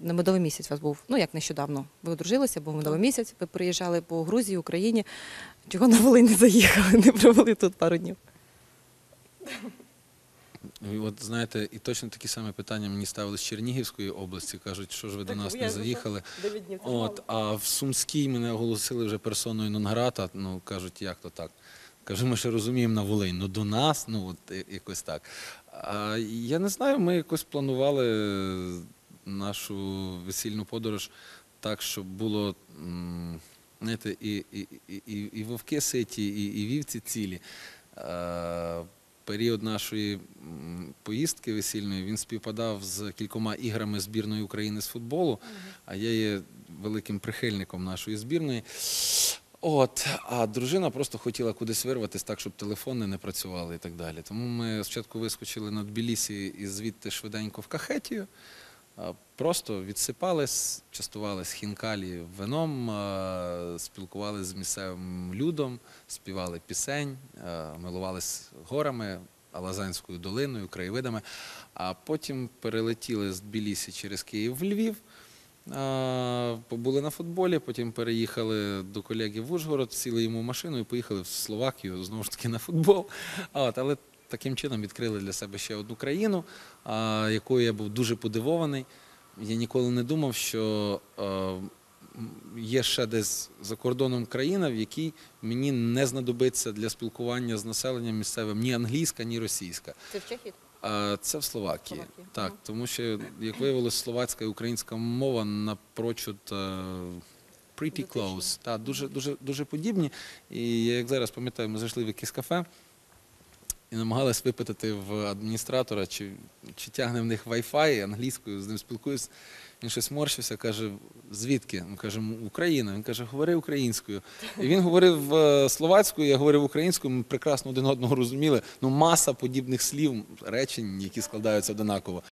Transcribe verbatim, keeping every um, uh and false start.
на медовий місяць у вас був, ну як нещодавно, ви одружилися, був медовий місяць, ви приїжджали по Грузії, Україні. Чого на Волинь не заїхали, не провели тут пару днів? І от знаєте, і точно такі самі питання мені ставили з Чернігівської області, кажуть, що ж ви до нас не заїхали. От, а в Сумській мене оголосили вже персоною нон-грата, ну кажуть, як то так. Кажу, ми ще розуміємо на Волинь, ну до нас, ну от якось так. А я не знаю, ми якось планували нашу весільну подорож так, щоб було, знаєте, і, і, і, і вовки ситі, і, і вівці цілі. Період нашої поїздки весільної, він співпадав з кількома іграми збірної України з футболу, а я є великим прихильником нашої збірної. От, а дружина просто хотіла кудись вирватися так, щоб телефони не працювали і так далі. Тому ми спочатку вискочили на Тбілісі і звідти швиденько в Кахетію. Просто відсипались, частувались хінкалі вином, спілкувалися з місцевим людом, співали пісень, милувались горами, Алазанською долиною, краєвидами. А потім перелетіли з Тбілісі через Київ в Львів, побули на футболі, потім переїхали до колеги в Ужгород, сіли йому в машину і поїхали в Словакію, знову ж таки, на футбол. От, але таким чином відкрили для себе ще одну країну, якою я був дуже подивований. Я ніколи не думав, що є ще десь за кордоном країна, в якій мені не знадобиться для спілкування з населенням місцевим ні англійська, ні російська. Це в Чехії? Це в Словакії. Словакії. Так, тому що, як виявилось, словацька і українська мова напрочуд pretty close, та, дуже, дуже, дуже подібні. І я, як зараз пам'ятаю, ми зайшли в якесь кафе і намагалися випитати в адміністратора, чи, чи тягне в них Wi-Fi, англійською, з ним спілкуюсь. Він щось морщився, каже, звідки? Ми кажемо, Україна. Він каже, говори українською. І він говорив словацькою, я говорив українською, ми прекрасно один одного розуміли. Ну, маса подібних слів, речень, які складаються однаково.